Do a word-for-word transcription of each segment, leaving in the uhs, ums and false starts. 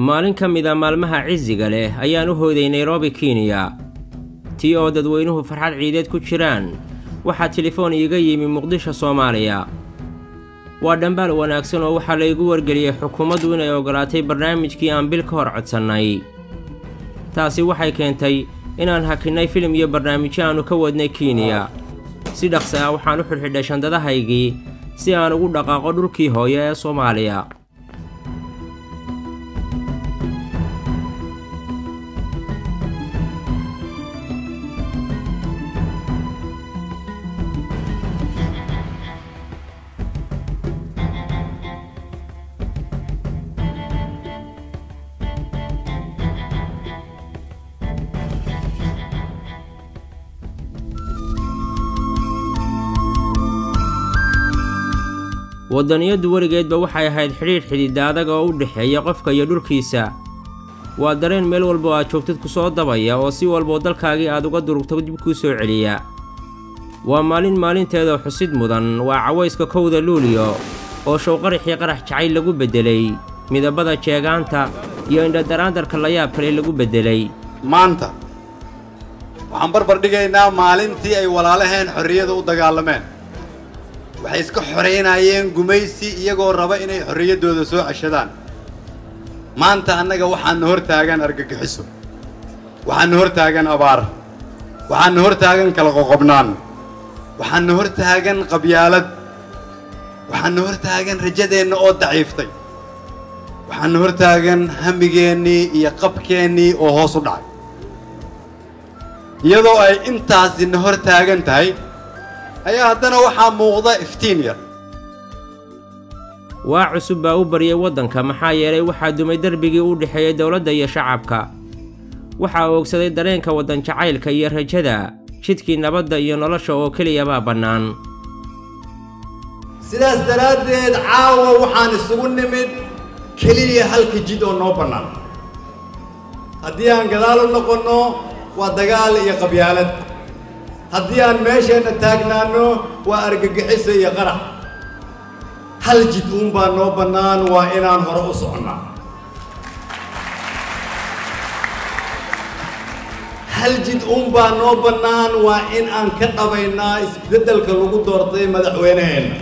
maalin ka mid ah maalmaha cizziga leh ayaan u hooday Nairobi, Kenya. tii oo dadweynuhu farxad ciideed ku jiraan waxaa telefoon iiga yimi Muqdisho, Soomaaliya. waa dhambaal wanaagsan oo waxaa la igu wargeliyay xukuumaddu inay ogolaatay barnaamijkii aan bil ka hor codsanay. taasi waxay keentay inaan hakinay filim iyo barnaamijyo aanu ka wadnay Kenya. si dhaqso ah waxaan u xidhxidhay shandadahaygii si aan ugu dhaqaaqo dhulkii hooyo ee Soomaaliya. waddaniyadu weligeedba waxay ahayd xidhiidh xidhiidha adag oo u dhexeeya qofka iyo dhulkiisa. waa dareen meel walba aad joogtid ku soo dabaya oo si walba dalkaagii aad uga durugto dib kuu soo celiya. waa maalin maalinteeda xusid mudan, waa cawayska kowda Luulyo oo showqarixii qarax jacayl lagu beddelay, midabada jeegaanta iyo indhadaraandarka la yaab kale lagu beddelay. maanta waxaan barbar dhigaynaa maalintii ay walaalaheen xorriyada u dagaalameen. waxay iska xoreynayeen gumaysi iyagoo raba inay xorriyadooda soo ceshadaan. maanta annaga waxaan hor taagan argagixiso, waxaan hor taagan abaar, waxaan hor taagan kala qoqobnaan, waxaan hor taagan qabyaalad, waxaan hor taagan rajadeenna oo daciiftay, waxaan hor taagan hamigeennii iyo qabkeennii oo hoos u dhacay. iyadoo ay intaasina hor taagan tahay ayaa haddana waxaa muuqda iftiin yar. waa cusub baa u baryay waddanka maxaa yeelay waxaa dumay darbigii u dhexeeyay dowladda iyo shacabka. waxaa oogsaday dareenka waddan jacaylka iyo rajada, jidkii nabadda iyo nolosha oo keliya baa bannaan. sidaas daraaddeed caawa waxaan isugu nimid keliya halka jid oo noo bannaan. haddii aan gadaal u noqonno waa dagaal iyo qabyaalad. haddii aan meesheenna taagnaanno waa argagixiso iyo qarax. hal jid uun baa noo bannaan, waa inaan hore u soconnaa. hal jid uun baa noo bannaan, waa in aan ka qabaynaa isbeddelka lagu doortay madaxweyneheenna.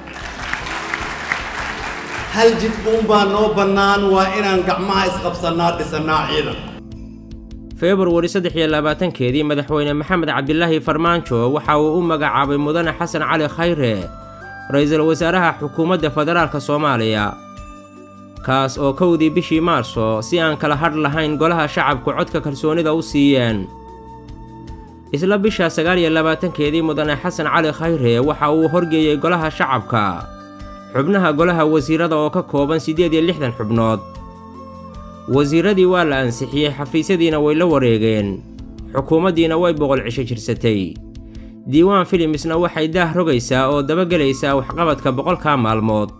hal jid uun baa noo bannaan, waa inaan gacmaha isqabsannaa dhisannaa ciidan. February saddex iyo labaatankeedii madaxweyne Maxamed Cabdilaahi Farmaajo waxa uu u magacaabay Mudane Xasan Cali Khayre ra'iisul wasaaraha xukuumadda federaalka Soomaaliya, kaas oo kowdii bishii Maarso si aan kala hadh lahayn golaha shacabku codka kalsoonida u siiyeen. isla bisha sagaal iyo labaatankeedii Mudane Xasan Cali Khayre waxa uu horgeeyay golaha shacabka xubnaha golaha wasiirada oo ka kooban siddeed iyo lixdan xubnood. wasiiradii waa la ansixiyey, xafiisyadiina way la wareegeen, xukuumaddiina way boqol cisho jirsatay. diiwaan filimsna waxay daah rogaysaa oo dabagelaysaa waxqabadka boqolkaa maalmood.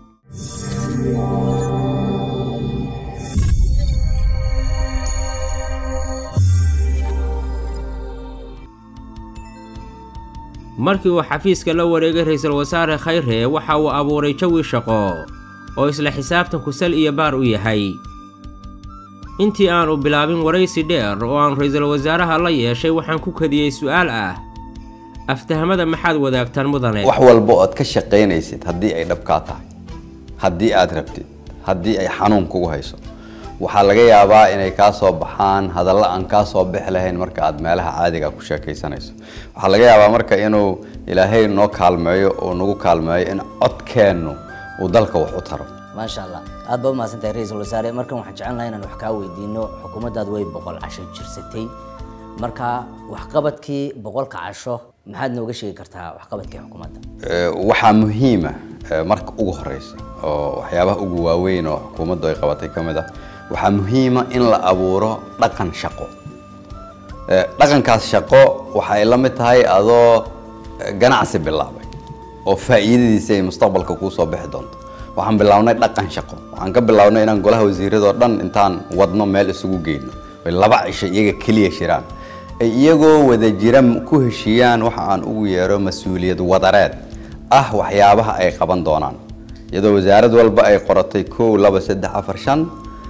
markii uu xafiiska la wareegay ra'iisul wasaare Khayre waxa uu abuuray jawi shaqo oo isla xisaabtanku sal iyo baar u yahay. intii aanu bilaabin waraysi dheer oo aan ra'iisul wasaaraha la yeeshay waxaan ku kadiyey su'aal ah: aftahamada maxaad wadaagtaan mudane? wax walba oo aad ka shaqaynaysid haddii ay dhabkaa tahay, haddii aad rabtid, haddii ay xanuun kugu hayso, waxaa laga yaabaa inay kaa soo baxaan hadallo aan kaa soo bixi lahayn marka aad meelaha caadiga ku sheekaysanayso. waxaa laga yaabaa marka inuu ilaahay noo kaalmeeyo oo nagu kaalmeeyo in codkeennu uu dalka wax u taro. ما شاء الله aad baa mahadsantahay ra'iisul wasaare. markan waxaan jecelnahay inaan wax ka weydiino xukuumaddaad way boqol casho jirsatay. marka waxqabadkii boqolka casho maxaad nooga sheegi kartaa waxqabadkii xukuumadda? waxaa muhiim ah marka ugu horeysa oo waxyaabaha ugu waaweyn oo xukuumaddu ay qabatay kamid ah waxaa muhiim ah in la abuuro dhaqan shaqo. dhaqankaas shaqo waxa ay la mid tahay adoo ganacsi bilaabay oo faa'iidadiisa ay mustaqbalka ku soo bixi doonto. waxaan bilawnay dhaqan shaqo. waxaan ka bilawnay inaan golaha wasiirada dhan intaan wadno meel isugu geyno way laba cisho iyaga kaliya shiraan ay iyagoo wada jira ku heshiiyaan waxa aan ugu yeero mas'uuliyad wadareed ah waxyaabaha ay qaban doonaan. iyadoo wasaarad walba ay qoratay kow laba saddex afar shan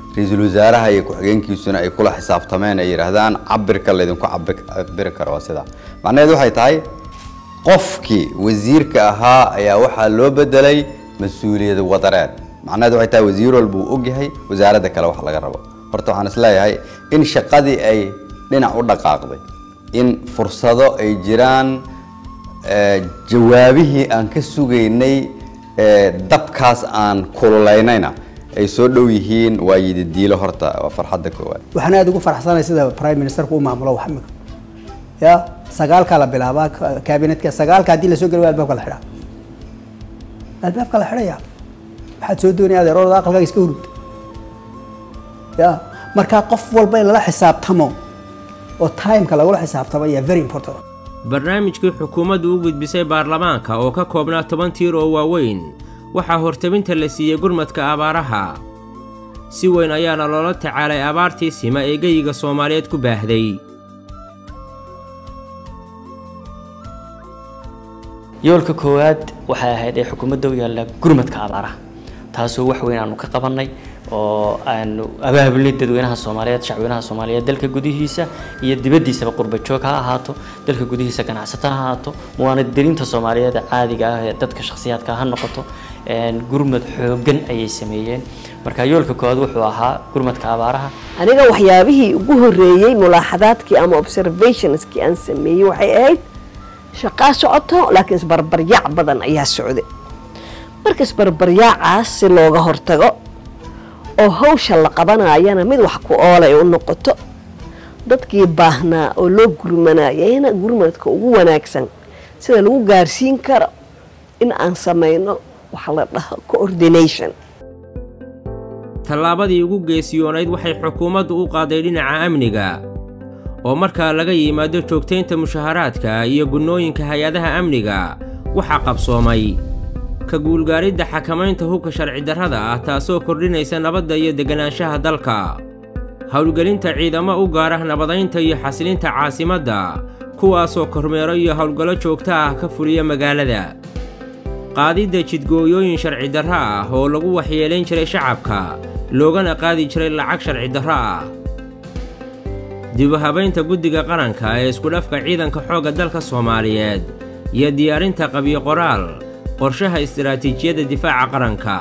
ra-iisul wasaaraha iyo ku-xigeenkiisuna ay kula xisaabtameen ay yidhaahdaan cabirka laydinku cabiri karo waa sidaa macnaheedu waxay tahay qofkii wasiirka ahaa ayaa waxaa loo bedelay mas-uuliyad wadareed macnaheedu waxay tahay wasiir walba uu ogyahay wasaaradda kale wax laga rabo horta waxaan isleeyahay in shaqadii ay dhinac u dhaqaaqday in fursado ay jiraan jawaabihii aan ka sugaynay dabkaas aan kululaynayna ay soo dhow yihiin waa yididiilo horta waa farxadda koowaad waxaan aad ugu faraxsanahay sida prime ministerku u maamulo wax mid ya sagaalka la bilaabaa kabinetka sagaalka hadii la soo galo albaabka la xidhaa albaabka la xidhaya waxaad soo doonaysaa adeerooda aqalkaaga iska hurud ya marka qof walba in la xisaabtamo oo time-ka lagu xisaabtamo ayaa very important barnaamijkii xukuumaddu u gudbisay baarlamaanka oo ka koobnaa toban tiir oo waaweyn waxaa hortabinta la siiyey gurmadka abaaraha si weyn ayaana loola tacaalay abaartii sima ee geyiga Soomaaliyeed ku baahday yoolka koowaad waxay ahayd ee xukuumadda u yaalla gurmadka abaaraha taasoo wax weyn aanu ka qabanay oo aanu abaabulnay dadweynaha Soomaaliyeed shacabweynaha Soomaaliyeed dalka gudihiisa iyo dibaddiisaba qurba joog ha ahaato dalka gudihiisa ganacsato ha ahaato muwaadiniinta Soomaaliyeed caadiga ah ee dadka shakhsiyaadka ha noqoto een gurmad xoogan ayay sameeyeen marka yoolka koowaad wuxuu ahaa gurmadka abaaraha aniga waxyaabihii ugu horeeyay mulaaxadaadkii ama observationskii aan sameeyay waxay ahayd shaqaa socoto laakiin isbarbaryaac badan ayaa socday marka isbarbaryaacaas si looga hortago oo hawsha la qabanayana mid wax ku oolay u noqoto dadkii baahnaa oo loo gurmanayayna gurmadka ugu wanaagsan sida lagu gaarsiin karo in aan sameeyno wax la dhaho coordination tallaabadii ugu geesiyoonayd waxay xukuumaddu u qaaday dhinaca amniga oo marka laga yimaado joogteynta mushaharaadka iyo gunooyinka hay'adaha amniga waxa qabsoomay ka guulgaaridda xakamaynta hubka sharci darrada ah taasoo kordhinaysa nabadda iyo deganaanshaha dalka howlgelinta ciidamo u gaar ah nabadaynta iyo xasilinta caasimadda kuwaasoo kormeero iyo howlgallo joogto ah ka fuliya magaalada qaadidda jidgooyooyin sharci darro ah oo lagu waxyeelayn jiray shacabka loogana qaadi jiray lacag sharci darro ah dib u habaynta guddiga qaranka ee isku dhafka ciidanka xoogga dalka Soomaaliyeed iyo diyaarinta qabyo qoraal qorshaha istiraatiijiyadda difaaca qaranka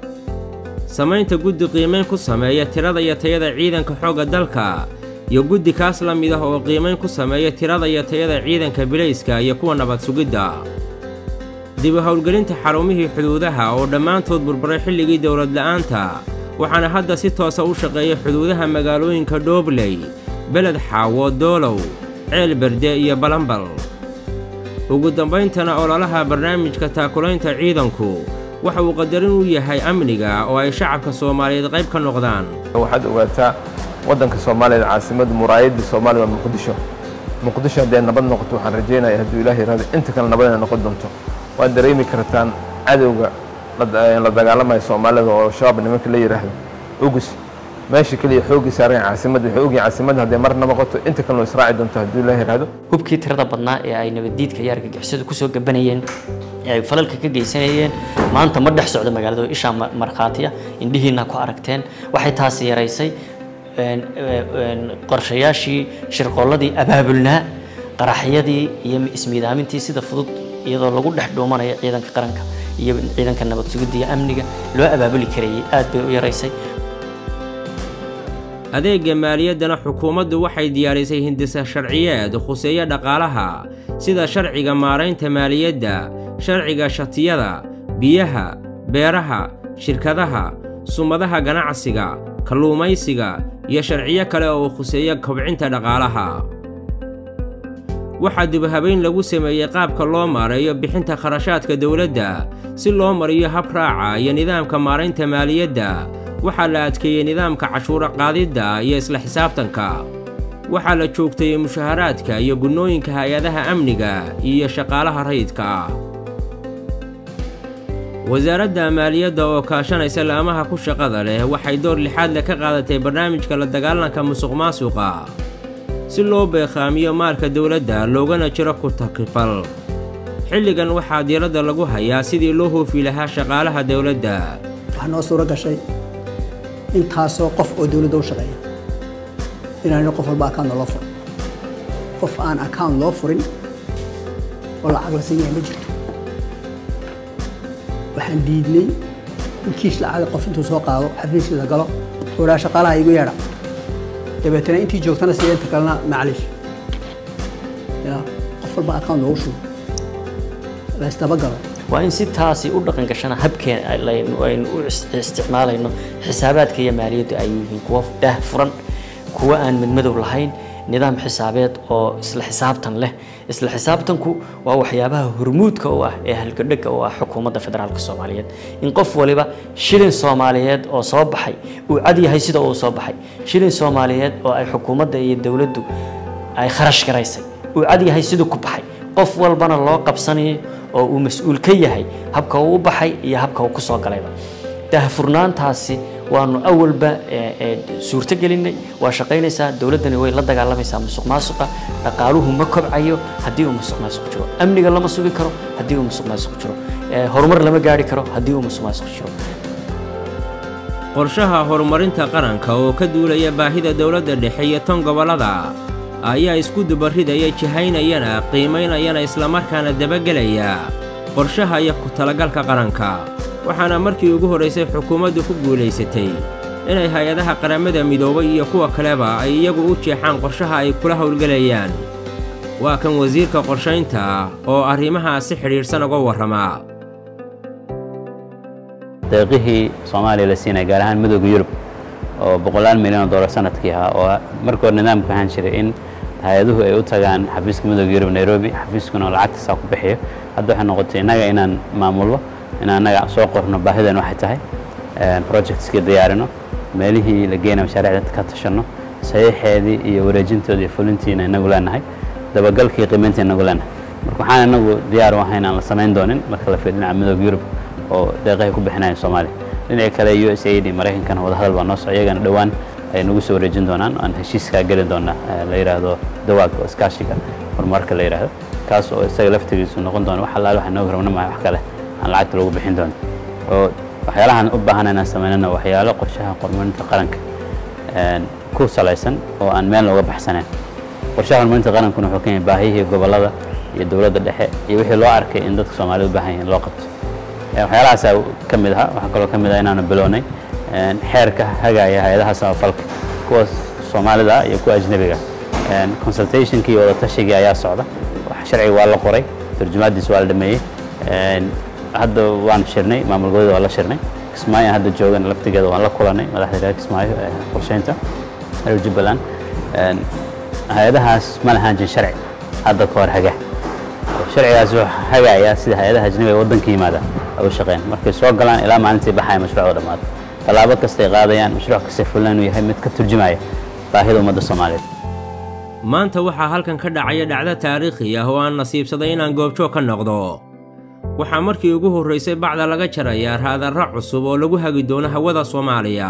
samaynta guddi qiimeyn ku sameeya tirada iyo tayada ciidanka xoogga dalka iyo guddi kaas la mid ah oo qiimeyn ku sameeya tirada iyo tayada ciidanka bilayska iyo kuwa nabad sugidda dib u howlgelinta xarumihii xuduudaha oo dhammaantood burburay xilligii dowlad la'aanta waxaana hadda si toosa u shaqeeya xuduudaha magaalooyinka Doobley beled xaawo doolow ceel berde iyo balambal ugu dambayntana ololaha barnaamijka taakulaynta ciidanku waxa uu qadarin u yahay amniga oo ay shacabka Soomaaliyeed qayb ka noqdaan waxaad ogaataa wadanka Soomaaliyeed caasimadda muraayadda Soomaaliya Muqdisho Muqdisho hadday nabad noqoto waxaan rajeynayaa haddii Ilaahay raadi inta kale nabad noqon doonto waad dareemi kartaan cadowga la dagaalamaya Soomaalida oo shabaab nimanka la yiraahdo ugus meesha kaliya xoogi saaran caasimadda wuxuu ogi caasimadda hadday marna noqoto inta kale israaci doonto haddii Ilaahay raado hubkii tirada badnaa ee ay nabadiidka iyo argagixisada ku soo gabanayeen ee ay falalka ka geysanayeen maanta ma dhex socdo magaalada isha marqaatiya indhihiina ku aragteen waxay taas yareysay een qorshayaashii shirqooladii abaabulnaa qaraxyadii iyo ismiidaamintii sida fudud iyadoo lagu dhex dhuumanayo ciidanka qaranka iyo ciidanka nabad sugidda iyo amniga loo abaabuli karayay aad bay u yareysay adeegga maaliyaddana xukuumaddu waxay diyaarisay hindisa sharciyeed khuseeya dhaqaalaha sida sharciga maaraynta maaliyadda sharciga shatiyada biyaha beeraha shirkadaha sumadaha ganacsiga kalluumaysiga iyo sharciyo kale oo khuseeya kobcinta dhaqaalaha waxaa dib u habayn lagu sameeyey qaabka loo maareeyo bixinta kharashaadka dowladda si loo mariyo hab raaca iyo nidaamka maaraynta maaliyadda waxaa la adkeeyey nidaamka cashuura qaadidda iyo isla xisaabtanka waxaa la joogtay mushaharaadka iyo gunooyinka hay'adaha amniga iyo shaqaalaha rayidka ah wasaaradda maaliyadda oo kaashanaysa laamaha ku shaqada leh waxay door lixaad leh ka qaadatay barnaamijka la dagaalanka musuqmaasuqa si loo beeqaamiyo maalka dowladda loogana jiro ku takrifal xilligan waxaa diiradda lagu hayaa sidii loo hoofi lahaa shaqaalaha dowladda waxaa noo suura gashay intaasoo qof oo dowladda u shaqeeya inaan qof walba account loo furo qof aan account loo furin oo lacag la siinaya ma jirto waxaan diidnay in kiis lacag qof intuu soo qaado xafiiskiisa galo oo shaqaalaha igu yeedha dabeetana intii joogtana sidee inta kalena maclish ya qof walba account loogu shubo la istabagalo waa in si taasi u dhaqan gashana habkeen aynu u isticmaalayno xisaabaadka iyo maaliyadda ay yihiin kuwa daah furan kuwa aan midmadow lahayn nidaam xisaabeed oo isla xisaabtan leh isla xisaabtanku waa waxyaabaha hormuudka u ah ee halgadhaga u ah xukuumadda federaalka Soomaaliyeed in qof waliba shilin Soomaaliyeed oo soo baxay uu cad yahay sida uu soo baxay shilin Soomaaliyeed oo ay xukuumadda iyo dawladdu ay kharash garaysay uu cad yahay sida ku baxay qof walbana loo qabsanayo oo uu mas'uul ka yahay habka uu u baxay iyo habka uu ku soo galayba daahfurnaantaasi waanu awalba suurta gelinay waa shaqaynaysaa dawladdani way la dagaalamaysaa musuqmaasuqa dhaqaaluhu ma kobcayo haddii uu musuqmaasuq jiro amniga lama sugi karo haddii uu musuqmaasuq jiro horumar lama gaari karo haddii uu musuqmaasuq jiro qorshaha horumarinta qaranka oo ka duulaya baahida dawladda dhexe iyo tan gobolada ayaa isku dubaridaya jihaynayana qiimaynayana isla markaana dabagelaya qorshaha iyo ku talagalka qaranka waxaana markii ugu horeysay xukuumaddu ku guulaysatay inay hay'adaha qaramada midoobay iyo kuwa kaleba ay iyagu u jeexaan qorshaha ay kula howlgalayaan waa kan wasiirka qorshaynta oo arrimahaasi xidhiidhsan uga warrama deeqihii Soomaaliya la siinay gaar ahaan midowga Yurub oo boqolaal milyan oo dollar sanadkii ah oo markii hore nidaamka ahaan jiray in hay'aduhu ay u tagaan xafiiska midowga Yurub Nairobi xafiiskuna lacagtiisa ku bixiyo hadda waxay noqotay inaga inaan maamulo inaan anaga soo qorno baahidan waxay tahay een projectska diyaarino meelihii la geeyay mashaariicda ka tashano saxiixeedii iyo wareejintoodii fulintiina inagu leenahay dabagalkii qiimeynta inagu leenahay marka waxaan inagu diyaar u ahay inaan la samayn doonin marka la fiirino midowga Yurub oo deeqaha ku bixinayaan Soomaaliya dhinaca kale U S A I D Mareykankana wada hadal baa noo soo iyagana dhawaan ay nagu soo wareejin doonaan aan heshiiska gali doona la yiraahdo dawaag oo iskaashiga horumarka la yiraahdo kaas oo isaga laftigiisu noqon doona wax allaah waxa noo rabna ma wax kale aan lacagta lagu bixin doono oo waxyaalahan u baahan inaan sameeyno waxyaalo qorshaha horumarinta qaranka een ku salaysan oo aan meel looga baxsanayn qorshaha horumarinta qaranku wuxuu keenay baahiyihii gobolada iyo dawladda dhexe iyo wixii loo arkay in dadka Soomaaliyeed u baahan yihiin loo qabto waxyaalahaas ka mid ah waxa kaloo ka mid ah inaanu bilownay een xeerka hagaaya hay'adaha samafalka kuwa Soomaalida iyo kuwa ajnabiga een consultation-kii wada tashiga ayaa socda wax sharci waa la qoray tarjumadiisa waa la dhameeyay een hadda waan shirnay maamul gobolka waa la shirnay Kismaayo hadda joogan laftigeeda waan la kulanay madaxda Kismaayo ee qorsheynta reer Jubbaland een hay'adahaas ma lahaan jin sharci hadda ka hor haga sharcigaas waxa hagaaya sida hay'adaha ajnabiga waddanka yimaada oo shaqeyn markay soo galaan ilaa maalintii baxay mashruuca dhamaad talaabo kasta ay qaadayaan mashruuc kasta fulan uu yahay mid ka turjumaya baahida ummadda Soomaaliyeed maanta waxaa halkan ka dhacaya dhacdo taariikhi ah oo aan nasiibsaday inaan goobjoog ka noqdo waxaa markii ugu horeysay bacda laga jarayaa raadarra cusub oo lagu hagi doono hawada Soomaaliya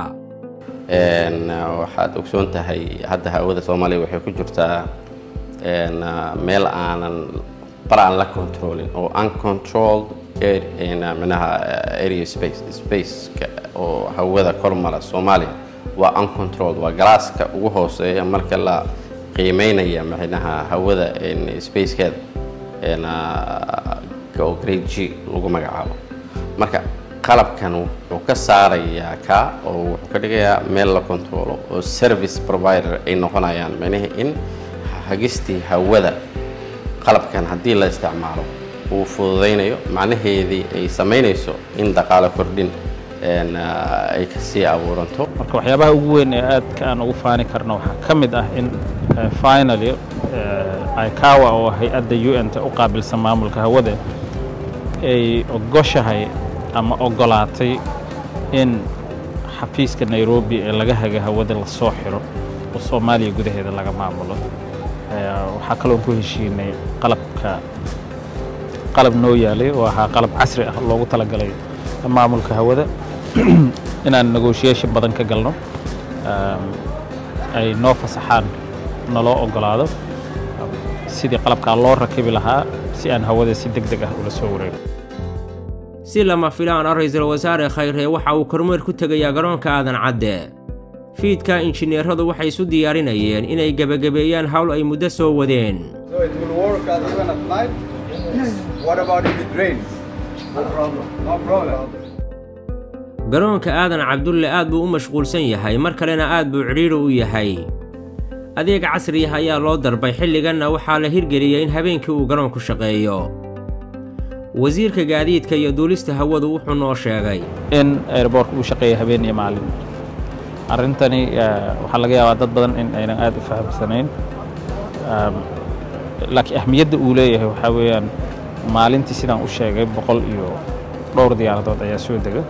een waxaad ogsoon tahay hadda hawada Soomaaliya waxay ku jirtaa een meel aanan baraan la controlling oo uncontrolled area manaha area space space oo hawada kormara Soomaaliya waa uncontrolled waa galaaska ugu hooseeya marka la qiimeynaya manaha hawada in space-keeda een oo grade G lagu magacaabo marka qalabkan wuxuu ka saarayaa ka oo wuxuu ka dhigayaa meel la controlo oo service provider ay noqonayaan manaha in hagistii hawada qalabkan haddii la isticmaalo uu fududeynayo macnaheedii ay sameynayso in dhaqaale kordhin een ay ka sii abuuranto marka waxyaabaha ugu weyn ee aadka aan ugu faani karno waxa ka mid ah in finally ay kaawa oo hay'adda U N ta u qaabilsan maamulka hawada ay ogoshahay ama ogolaatay in xafiiska Nairobi ee laga haga hawada la soo xiro oo Soomaaliya gudaheeda laga maamulo waxa kale oo ku heshiinay qalabka qalab noo yaalay oo ahaa qalab casri ah loogu talagalay maamulka hawada inaan negotiation badan ka galno ay noo fasaxaan naloo ogolaado sidii qalabka loo rakibi lahaa si aan hawada si degdeg ah ula soo wareego si lama filaan ah ra'iisul wasaare Khayre waxa uu kormeer ku tagayaa garoonka aadan cadde fiidka injineeradu waxay isu diyaarinayeen inay gabagabeeyaan hawl ay muddo soo wadeen. So it will work even at night? Yes. What about if it rains? No problem. No problem. garoonka aadan cabdulle aad buu u mashquulsan yahay mar kalena aad buu cidhiidhi u yahay. adeeg casri ah ayaa loo darbay xilliganna waxaa la hirgeliyay in habeenkii uu garoonku shaqeeyo. wasiirka gaadiidka iyo duulista hawadu wuxuu noo sheegay in airportka uu shaqeeyo habeen iyo maalin. arrintani waxaa laga yaabaa dad badan in aynan aad u fahamsanayn, laakiin ahmiyadda uu leeyahay waxaa weeyaan maalintii sidaan u sheegay boqol iyo dhowr diyaaradood ayaa soo dega.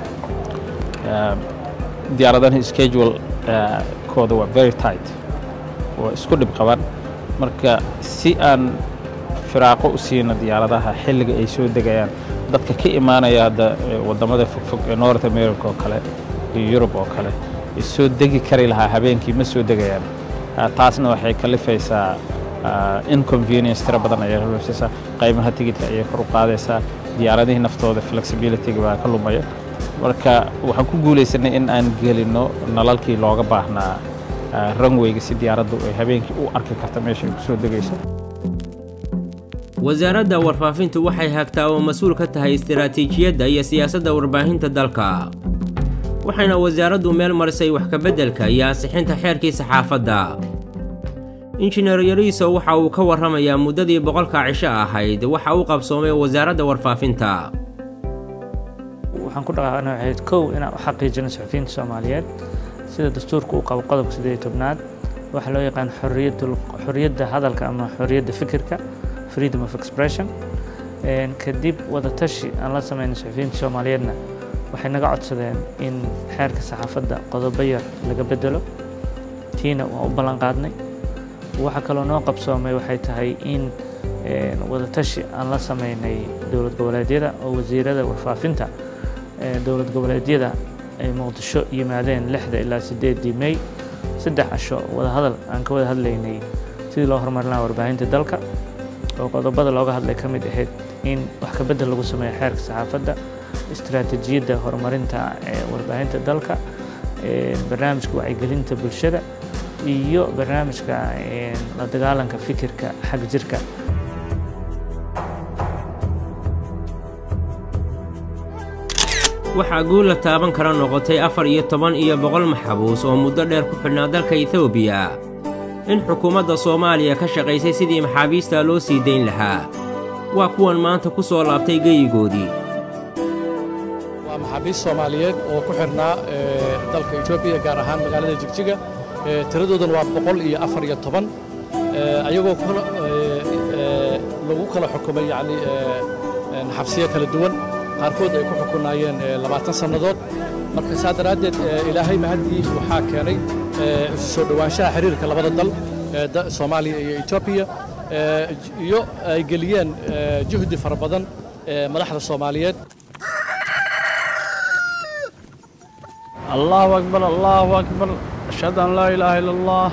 diyaaradaha schedule kooda waa very tight, waa isku dhib qaban, marka si aan firaaqo u siino diyaaradaha xilliga ay soo degayaan dadka ka imaanaya hadda wadamada fogfog ee North America oo kale iyo Europe oo kale ay soo degi kari lahaa habeenkii ma soo degayaan. taasna waxay kalifaysaa inconvenience tira badan ayaa horseedaysa, qiimaha tigidhka ayay kor u qaadaysaa, diyaaradihii naftooda flexibility-ga baa ka lumaya. marka waxaan ku guuleysanay in aan gelino nalalkii looga baahnaa runway-ga si diyaaraddu ay habeenkii u arki karto meesha ay ku soo degayso. wasaaradda warfaafintu waxay hagtaa oo mas'uul ka tahay istiraatiijiyadda iyo siyaasadda warbaahinta dalka, waxayna wasaaraddu meel marisay wax ka beddelka iyo ansixinta xeerkii saxaafadda. injineer Yariso waxa uu ka warramayaa muddadii boqolka cisho ahayd waxa uu qabsoomay wasaaradda warfaafinta. waxaan ku dhaqaaqnay kow inaan u xaqiijino suxufiyiinta Soomaaliyeed sida dastuurka uu qabo qodobka siddeed iyo tobnaad waxa loo yaqaan xorriyadda xorriyadda hadalka ama xorriyadda fikirka, freedom of expression. kadib wada tashi aan la sameynay suxufiyiinta Soomaaliyeedna waxay naga codsadeen in xeerka saxaafadda qodobo yar laga bedelo, tiina waan u ballan qaadnay. waxa kaloo noo qabsoomay waxay tahay in wada tashi aan la sameynay dowlad goboleedyada oo wasiirada warfaafinta dowlad goboleedyada ay Muqdisho yimaadeen lixda ilaa siddeedii May, saddex casho wada hadal aan ka wada hadlaynay sidii loo horumarin lahaa warbaahinta dalka, oo qodobada looga hadlay ka mid ahayd in wax ka beddel lagu sameeyo xeerka saxaafadda, istiraatiijiyadda horumarinta ee warbaahinta dalka, barnaamijka wacyigelinta bulshada iyo barnaamijka la dagaalanka fikirka xag jirka. waxaa guul la taaban kara noqotay afar iyo toban iyo boqol maxbuus oo muddo dheer ku xidhnaa dalka Itoobiya, in xukuumadda Soomaaliya ka shaqaysay sidii maxaabiista loo sii dayn lahaa. waa kuwan maanta ku soo laabtay geyigoodii. waa maxaabiist Soomaaliyeed oo ku xidhnaa dalka Itoobiya gaar ahaan magaalada Jigjiga, tiradooduna waa boqol iyo afar iyo toban, ayagoo lagu kala xukumay yacni xabsiyo kala duwan, qaarkood ay ku xukunaayeen labaatan sannadood. marka saa daraaddeed ilaahay mahadii waxaa keenay soo dhawaanshaha xiriirka labada dal Soomaaliya iyo Itoobiya, iyo ay geliyeen juhdi fara badan madaxda Soomaaliyeed. allahu akbar allahu akbar ashhadu an laa ilaaha illa allah.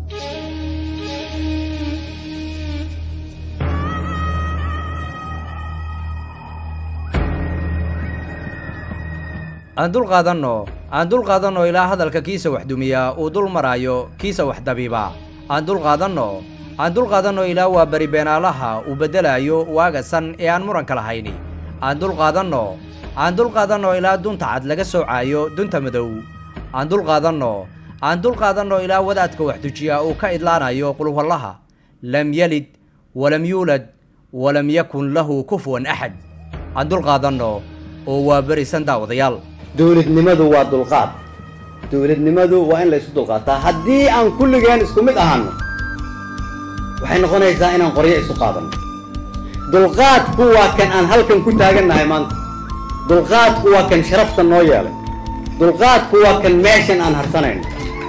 aan dul qaadanno aan dul qaadanno ilaa hadalka kiisa wax dumiya uu dul maraayo kiisa wax dabiiba. aan dul qaadanno aan dul qaadanno ilaa waa bari beenaalaha uu beddelayo waaga san ee aan muranka lahayni. aan dul qaadanno aan dul qaadanno ilaa dunta cad laga soocaayo dunta madow. aan dul qaadanno aan dul qaadanno ilaa wadaadka wax dujiya uu ka idlaanayo qulhuwallaha lam yalid walam yuulad walam yakun lahu kufuwan axad. aan dul qaadanno oo waa berisan daawadayaal. dowladnimadu waa dulqaad, dowladnimadu waa in la isu dulqaataa. haddii aan kulligeen isku mid ahaano waxay noqonaysaa inaan qoryo isu qaadanno. dulqaadku waa kan aan halkan ku taagannahay maanta, dulqaadku waa kan sharafta noo yeelay, dulqaadku waa kan meeshan aan harsanayno.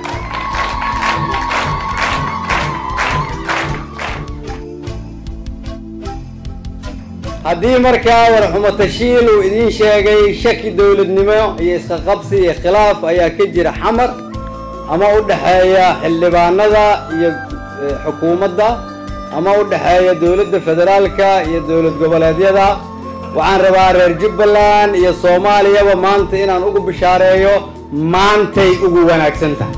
haddii markaa warxumo tashiil uu idiin sheegay shaki dowladnimo iyo iska qabsi iyo khilaaf ayaa ka jira xamar ama u dhaxeeya xildhibaanada iyo xukuumadda ama u dhaxeeya dowladda federaalka iyo dowlad goboleedyada, waxaan rabaa reer jubbaland iyo soomaaliyaba maanta inaan ugu bishaareeyo maantay ugu wanaagsan tahay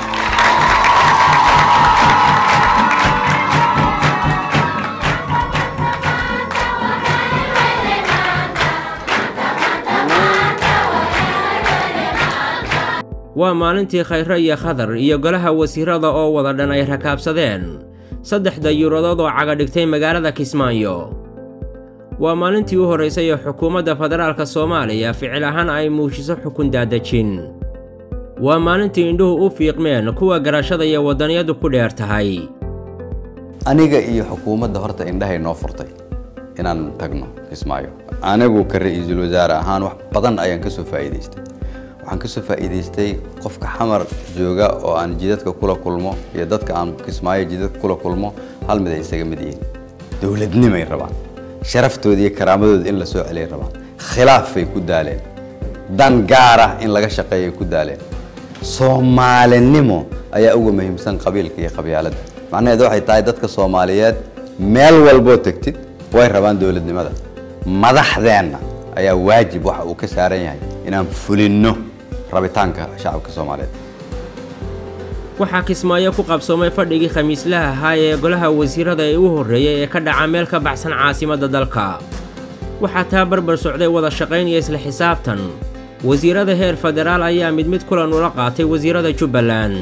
waa maalintii khayre iyo khadar iyo golaha wasiirada oo wada dhan ay rakaabsadeen saddexda yuuradood oo caga dhigtay magaalada Kismaayo. waa maalintii u horeysay ee xukuumadda federaalka Soomaaliya ficil ahaan ay muujiso xukun daadajin. waa maalintii indhuhu u fiiqmeen kuwa garashada iyo wadaniyadu ku dheer tahay. aniga iyo xukuumadda horta indhahay noo furtay inaan tagno Kismaayo. anigu ka ra'iisul wasaare ahaan wax badan ayaan ka soo faa'iideystay. waxaan ka soo faa'iideystay qofka xamar jooga oo aan jidadka kula kulmo iyo dadka aan Kismaayo jidadka kula kulmo hal mid ay isaga mid yihiin. dawladnimay rabaan. sharaftooda iyo karaamadooda in la soo celiyo rabaan. khilaaf ay ku daaleen. dan gaar ah in laga shaqeeyo ku daaleen. Soomaalinimo ayaa ugu muhiimsan qabiilka iyo qabyaaladda. macnaheedu waxay tahay dadka Soomaaliyeed meel walbo tagtid way rabaan dawladnimada. madaxdeena ayaa waajib waxa uu ka saaran yahay inaan fulino rabitaanka shacabka Soomaaliyeed. waxaa Kismaayo ku qabsoomay fadhigii khamiislaha ahaa ee golaha wasiirada ee u horeeyay ee ka dhaca meel ka baxsan caasimadda dalka. waxaa taa barbar socday wada shaqayn iyo isla xisaabtan. wasiirada heer federaal ayaa mid mid kulan ula qaatay wasiirada Jubbaland.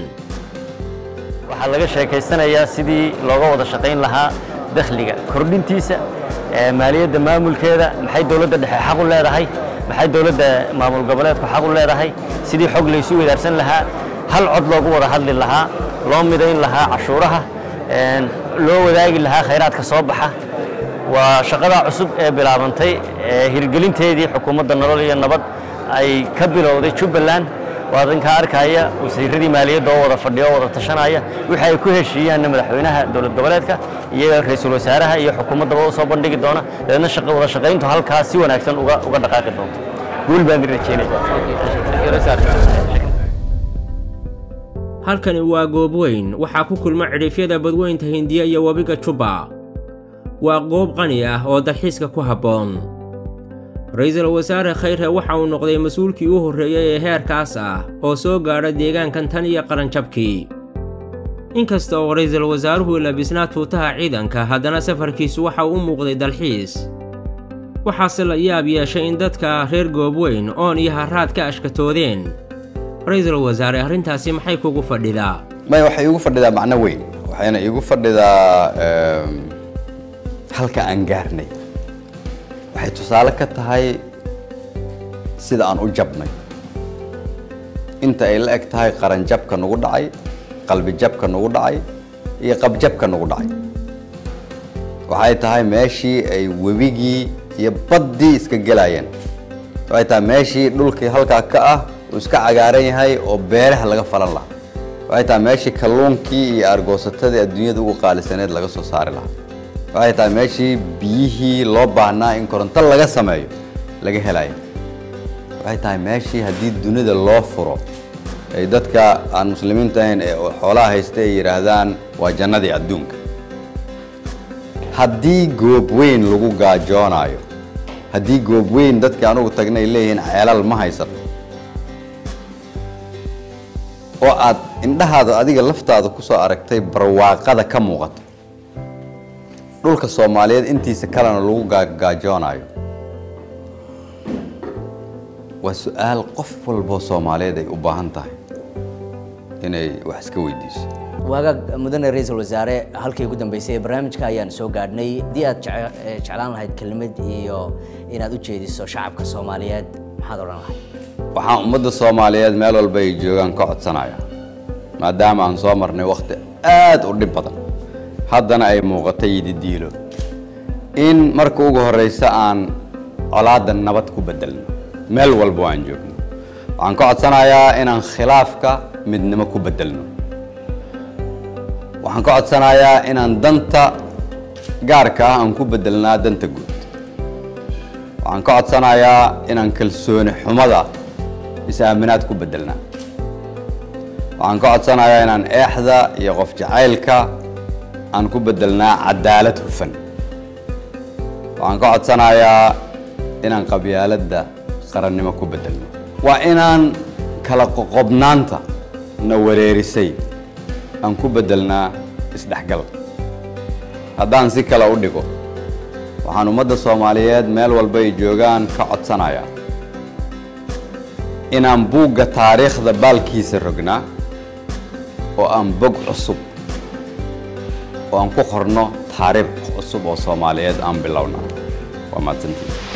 waxaa laga sheekaysanayaa sidii looga wada shaqayn lahaa dakhliga kordhintiisa ee maaliyadda maamulkeeda maxay dawladda dhexe xaq u leedahay maxay dawladda maamul goboleedku xaq u leedahay sidii xog la isu wadaarsan lahaa hal cod loogu wada hadli lahaa loo midayn lahaa cashuuraha een loo wadaagi lahaa khayraadka soo baxa waa shaqada cusub ee bilaabantay ee hirgelinteedii xukuumadda nolol iyo nabad ay ka bilowday Jubbaland wadanka arkaya wasiiradii maaliyadda oo wada fadhiyo wada tashanaya wixii ay ku heshiiyeen madaxweynaha dawlad goboleedka iyo ra'iisul wasaaraha iyo xukuumadda oo soo bandhigi doona dadna shaqo wada shaqayntu halkaas si wanaagsan uga uga dhaqaaqi doonto guul baan rajeynayaa. halkani waa goob weyn waxaa ku kulma cidhifyada badweynta Hindiya iyo wabiga Juba. waa goob qani ah oo dalxiiska ku habboon. ra'iisul wasaare Khayre waxa uu noqday mas'uulkii u horeeyay ee heerkaas ah oo soo gaadhay deegaankan tan iyo qaranjabkii. inkasta oo ra'iisul wasaaruhu labisnaa tuutaha ciidanka haddana safarkiisu waxa uu u muuqday dalxiis. waxaase la yaab yeeshay in dadka reer goob weyn oon iyo haraad ka ashkatoodeen. ra'iisul wasaare arrintaasi maxay kugu fadhidaa? may waxay igu fadhidaa macno weyn waxayna igu fadhidaa halka aan gaarnay. waxay tusaale ka tahay sida aan u jabnay inta ay la eg tahay qaran jabka nagu dhacay qalbi jabka nagu dhacay iyo qab jabka nagu dhacay. waxay tahay meeshii ay webigii iyo baddii iska gelayeen. waxay tahay meeshii dhulkii halkaa ka ah uu iska cagaaran yahay oo beeraha laga falan lahaa. waxay tahay meeshii kalluunkii iyo argoosatadii adduunyada ugu qaalisaneed laga soo saari lahaa. waxay tahay meeshii biyihii loo baahnaa in koronto laga sameeyo laga helayo. waxay tahay meeshii haddii dunida loo furo ay dadka aan muslimiinta ahayn ee xoolaha haysta ay yiraahdaan waa jannadii adduunka. haddii goob weyn lagu gaajoonayo haddii goob weyn dadka anugu tagnay leeyihiin ceelal ma haysan oo aad indhahaada adiga laftaada ku soo aragtay barwaaqada ka muuqata dhulka Soomaaliyeed intiisa kalena lagu gaajoonayo waa su'aal qof walba Soomaaliyeed ay u baahan tahay inay wax iska weydiiso. waaga mudane ra'iisul wasaare halkii ugu dambeysay ee barnaamijka ayaan soo gaadhnay hadii aad jeclaan lahayd kelmad iyo inaad u jeediso shacabka Soomaaliyeed maxaad oran lahayd? waxaan ummadda Soomaaliyeed meel walba ay joogaan ka codsanayaa maadaama aan soo marnay waqti aad u dhib badan haddana ay muuqatay didiilo in marka ugu horeysa aan colaadda nabad ku bedelno meel walba aan joogno. waxaan ka codsanayaa inaan khilaafka midnimo ku bedelno. waxaan ka codsanayaa inaan danta gaarka ah aan ku bedelnaa danta guud. waxaan ka codsanayaa inaan kalsooni xumada is-aaminaad ku bedelnaa. waxaan ka codsanayaa inaan eexda iyo qof jacaylka aan ku bedelnaa cadaalad hufan. waxaan ka codsanayaa inaan qabyaaladda qarannimo ku bedelno waa inaan kala qoqobnaanta na wareerisay aan ku bedelnaa isdhexgal haddaan si kale u dhigo waxaan ummadda Soomaaliyeed meel walba ay joogaan ka codsanayaa inaan buugga taariikhda baalkiisa rognaa oo aan bog cusub oo aan ku qorno taariikh cusub oo Soomaaliyeed aan bilowna waa mahadsantihiin